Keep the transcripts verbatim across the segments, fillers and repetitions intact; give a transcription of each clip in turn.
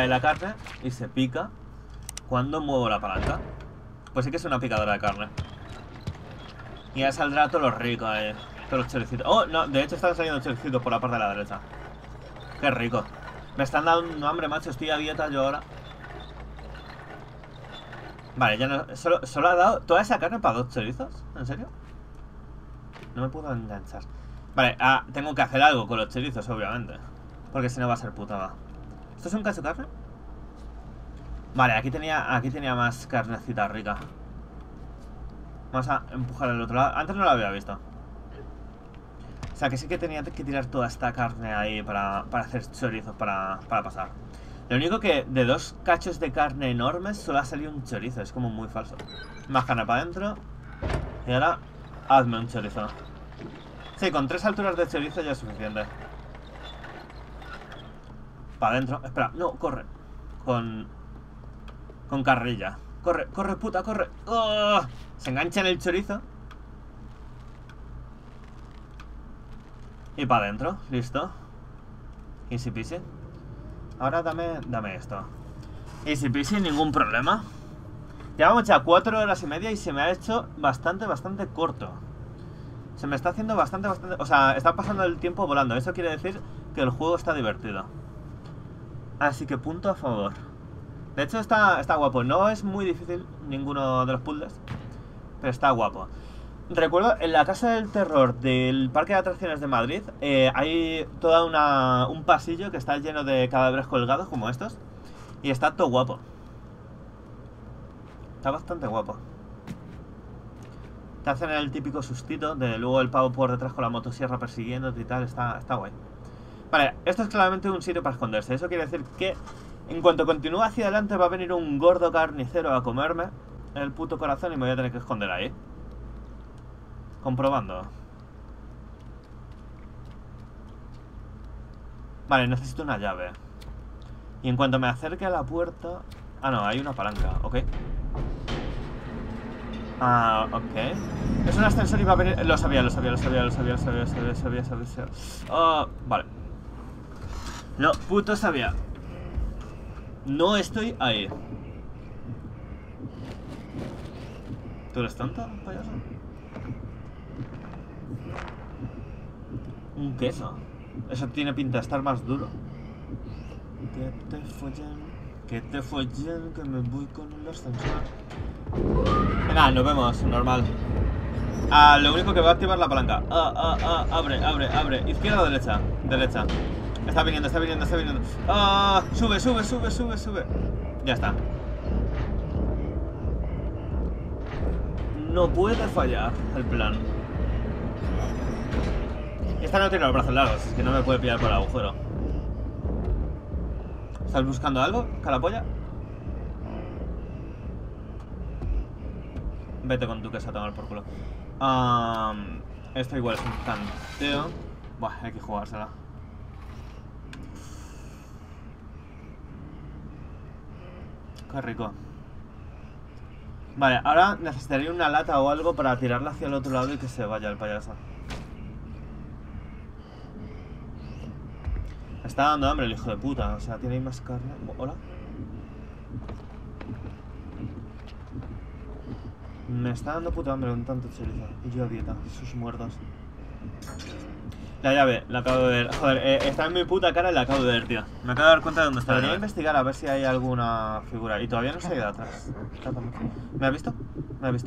cae la carne y se pica cuando muevo la palanca. Pues sí que es una picadora de carne. Y ya saldrá todo lo rico, eh. Todos los choricitos. Oh, no, de hecho están saliendo choricitos por la parte de la derecha. Qué rico. Me están dando hambre, macho. Estoy a dieta yo ahora. Vale, ya no. Solo, solo ha dado toda esa carne para dos chorizos. ¿En serio? No me puedo enganchar. Vale, ah, tengo que hacer algo con los chorizos, obviamente. Porque si no va a ser putada. ¿Esto es un cacho de carne? Vale, aquí tenía, aquí tenía más carnecita rica. Vamos a empujar al otro lado. Antes no lo había visto. O sea que sí que tenía que tirar toda esta carne ahí para, para hacer chorizos, para, para pasar. Lo único que de dos cachos de carne enormes solo ha salido un chorizo. Es como muy falso. Más carne para adentro. Y ahora hazme un chorizo. Sí, con tres alturas de chorizo ya es suficiente. Para adentro. Espera, no, corre. Con... Con carrilla. Corre, corre, puta, corre. ¡Oh! Se engancha en el chorizo. Y para adentro, listo. Easy peasy. Ahora dame, dame esto. Easy peasy, ningún problema. Llevamos ya cuatro horas y media y se me ha hecho bastante, bastante corto. Se me está haciendo bastante, bastante... O sea, está pasando el tiempo volando. Eso quiere decir que el juego está divertido. Así que punto a favor. De hecho está, está guapo. No es muy difícil ninguno de los puzzles, pero está guapo. Recuerdo, en la Casa del Terror del Parque de Atracciones de Madrid, eh, hay toda una un pasillo que está lleno de cadáveres colgados, como estos. Y está todo guapo. Está bastante guapo. Te hacen el típico sustito de luego el pavo por detrás con la motosierra persiguiéndote y tal. Está, está guay. Vale, esto es claramente un sitio para esconderse. Eso quiere decir que en cuanto continúe hacia adelante va a venir un gordo carnicero a comerme el puto corazón y me voy a tener que esconder ahí. Comprobando. Vale, necesito una llave. Y en cuanto me acerque a la puerta... Ah, no, hay una palanca, ok. Ah, ok. Es un ascensor y va a venir... Lo sabía, lo sabía, lo sabía, lo sabía, lo sabía, lo sabía, lo sabía, lo sabía, lo sabía. Oh, vale. Lo puto sabía. No estoy ahí. ¿Tú eres tonto, payaso? Un queso. Eso tiene pinta de estar más duro. Que te follen, que te follen, que me voy con el ascensor. Venga, nos vemos, normal. Ah, lo único que va a activar la palanca. Ah, ah, ah, abre, abre, abre. Izquierda o derecha. Derecha. Está viniendo, está viniendo, está viniendo. Ah, sube, sube, sube, sube, sube. Ya está. No puede fallar el plan. Esta no tiene los brazos largos, es que no me puede pillar por el agujero. ¿Estás buscando algo, calapolla? Vete con tu queso a tomar por culo. Um, esto igual es un canteo. Buah, hay que jugársela. Qué rico. Vale, ahora necesitaría una lata o algo para tirarla hacia el otro lado y que se vaya el payaso. Está dando hambre el hijo de puta. O sea, tiene ahí más carne. Hola. Me está dando puta hambre un tanto chorizo. Y yo a dieta. Sus muertos. La llave, la acabo de ver. Joder, eh, está en mi puta cara y la acabo de ver, tío. Me acabo de dar cuenta de dónde está. Debería investigar a ver si hay alguna figura. Y todavía no se ha ido atrás. ¿Me ha visto? Me ha visto.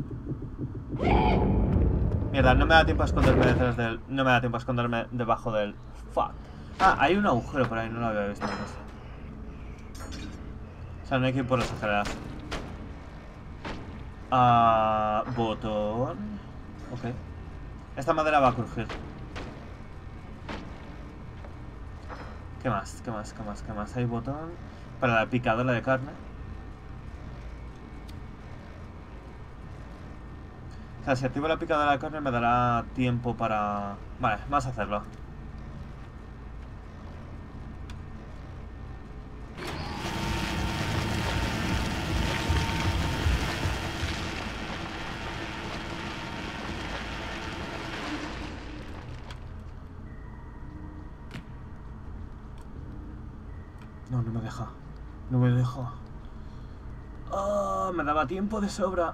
Mierda, no me da tiempo a esconderme detrás del... No me da tiempo a esconderme debajo del... Fuck. Ah, hay un agujero por ahí, no lo había visto antes. O sea, no hay que ir por las escaleras. Ah, botón. Ok. Esta madera va a crujir. ¿Qué más? ¿Qué más? ¿Qué más? ¿Qué más? Hay botón para la picadora de carne. O sea, si activo la picadora de carne me dará tiempo para... Vale, vamos a hacerlo. No, no me deja. No me deja. Oh, me daba tiempo de sobra.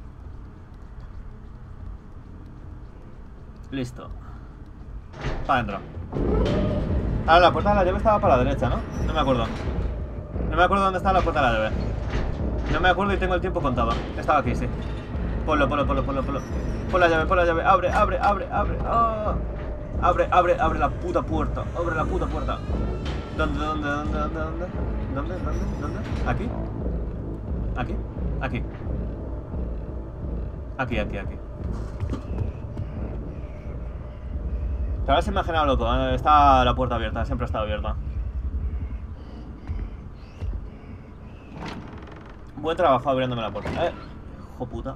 Listo. Para adentro. Ahora la puerta de la llave estaba para la derecha, ¿no? No me acuerdo. No me acuerdo dónde estaba la puerta de la llave. No me acuerdo y tengo el tiempo contado. Estaba aquí, sí. Ponlo, ponlo, ponlo, ponlo, ponlo. Pon la llave, pon la llave. Abre, abre, abre, abre. Oh. Abre, abre, abre la puta puerta. Abre la puta puerta. ¿Dónde, dónde, dónde, dónde, dónde? ¿Dónde, dónde, dónde? ¿Aquí? ¿Aquí? Aquí. Aquí, aquí, aquí. Te habrás imaginado, loco. Está la puerta abierta, siempre ha estado abierta. Buen trabajo abriéndome la puerta. Eh, hijo puta.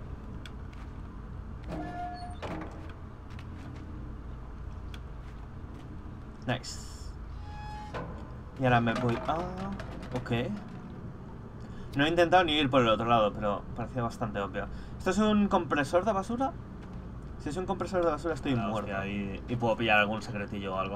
Nice. Y ahora me voy a... Ok. No he intentado ni ir por el otro lado, pero parecía bastante obvio. ¿Esto es un compresor de basura? Si es un compresor de basura estoy claro, muerto. Hostia, y, y puedo pillar algún secretillo o algo.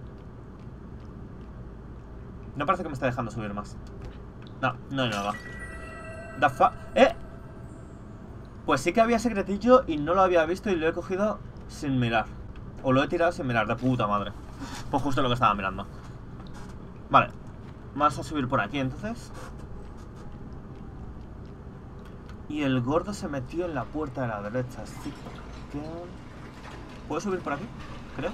No parece que me está dejando subir más. No, no hay nada. The fuck. ¡Eh! Pues sí que había secretillo y no lo había visto y lo he cogido sin mirar. O lo he tirado sin mirar, de puta madre. Pues justo lo que estaba mirando. Vale. Vamos a subir por aquí entonces. Y el gordo se metió en la puerta de la derecha, así que... ¿Puedo subir por aquí? Creo.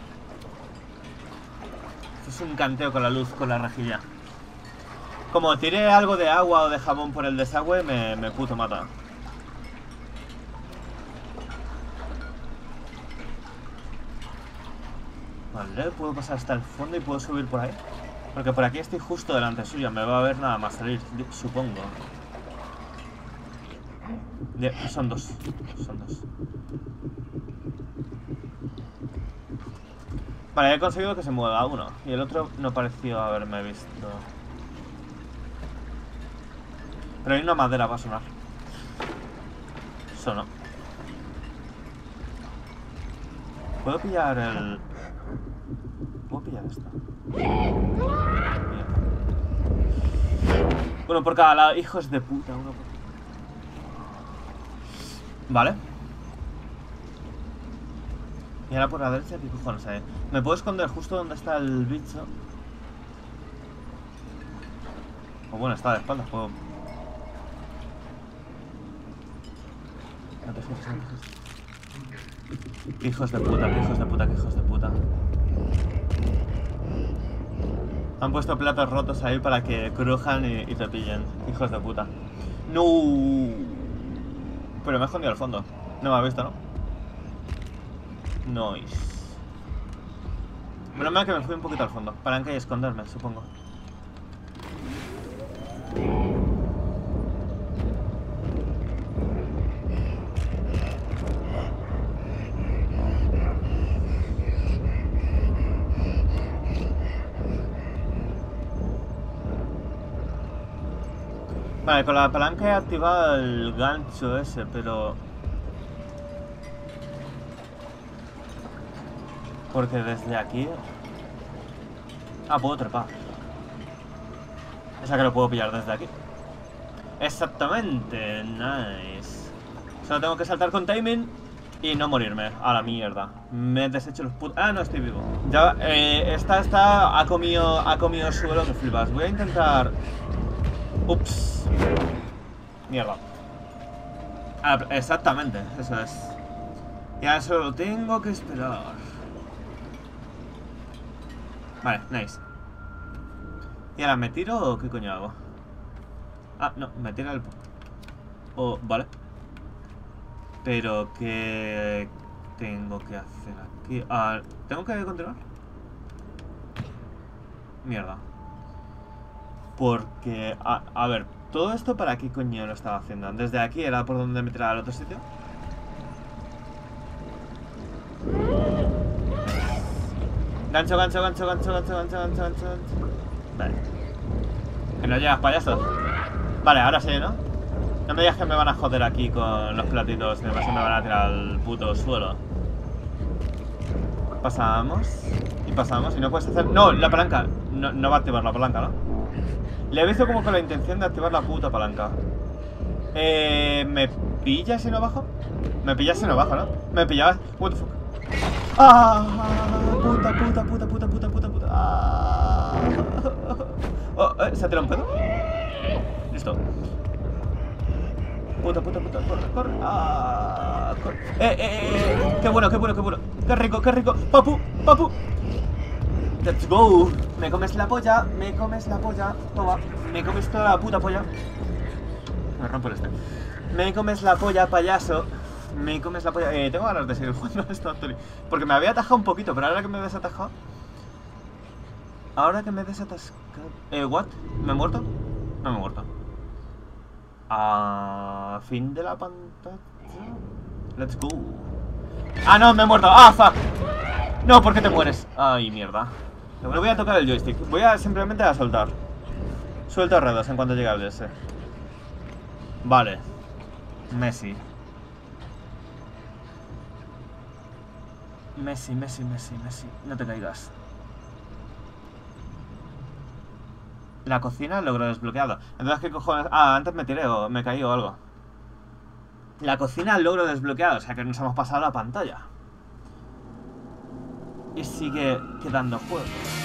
Esto es un canteo con la luz, con la rejilla. Como tiré algo de agua o de jamón por el desagüe, me, me puto mata. Vale, puedo pasar hasta el fondo y puedo subir por ahí. Porque por aquí estoy justo delante suya, me va a ver nada más salir, supongo. Yeah, son dos, son dos. Vale, he conseguido que se mueva uno. Y el otro no pareció haberme visto. Pero hay una madera para sonar. Sonó. ¿Puedo pillar el...? ¿Puedo pillar esto? Bien. Uno por cada lado. Hijos de puta, uno por... Vale. Y ahora por la derecha, ¿qué cojones hay? Me puedo esconder justo donde está el bicho. O bueno, está de espaldas, puedo... No te fijes, no te fijes. Qué hijos de puta, qué hijos de puta, qué hijos de puta. Han puesto platos rotos ahí para que crujan y, y te pillen. Hijos de puta. No. Pero me he escondido al fondo. No me ha visto, ¿no? Nice. Menos mal que me fui un poquito al fondo. Para que esconderme, supongo. Vale, con la palanca he activado el gancho ese, pero... Porque desde aquí... Ah, puedo trepar. O sea que lo puedo pillar desde aquí. Exactamente, nice. Solo tengo que saltar con timing y no morirme. A la mierda. Me he deshecho los putos... Ah, no, estoy vivo. Ya, eh, esta, esta ha comido, ha comido suelo que flipas. Voy a intentar... Ups. Mierda. Ah, exactamente, eso es. Ya solo tengo que esperar. Vale, nice. ¿Y ahora me tiro o qué coño hago? Ah, no, me tira el... Oh, vale. Pero ¿qué tengo que hacer aquí? Ah, ¿tengo que continuar? Mierda. Porque, a, a ver, todo esto para qué coño lo estaba haciendo. Desde aquí era por donde me tiraba al otro sitio. Gancho, gancho, gancho, gancho, gancho, gancho, gancho, gancho. Vale. Que no llegas, payaso. Vale, ahora sí, ¿no? No me digas que me van a joder aquí con los platitos, que me van a tirar al puto suelo. Pasamos. Y pasamos, y no puedes hacer... No, la palanca. No, no va a activar la palanca, ¿no? Le he visto como con la intención de activar la puta palanca. Eh... ¿Me pilla si no bajo? Me pillas si no bajo, ¿no? Me pillabas... What the fuck. ¡Ah! Puta, puta, puta, puta, puta, puta, puta. ¡Ah! Oh, eh, ¿se ha tirado un pedo? Listo. Puta, puta, puta, corre, corre. ¡Ah! Corre. ¡Eh, eh, eh! eh. ¡Qué bueno, qué bueno, qué bueno! ¡Qué rico, qué rico! ¡Papu, papu! ¡Let's go! Me comes la polla, me comes la polla. Toma, me comes toda la puta polla. Me rompo el este. Me comes la polla, payaso. Me comes la polla. Eh, tengo ganas de seguir jugando a esto, Anthony. Porque me había atajado un poquito, pero ahora que me he desatajado. Ahora que me he desatascado. Eh, ¿what? ¿Me he muerto? No me he muerto. Ah, fin de la pantalla. Let's go. Ah, no, me he muerto. Ah, fuck. No, ¿por qué te mueres? Ay, mierda. Le voy a tocar el joystick. Voy a simplemente a soltar. Suelto R dos en cuanto llegue al D S. Vale. Messi. Messi, Messi, Messi, Messi. No te caigas. La cocina logro desbloqueado. Entonces, ¿qué cojones? Ah, antes me tiré o me caí o algo. La cocina logro desbloqueado. O sea que nos hemos pasado la pantalla. Y sigue quedando juego.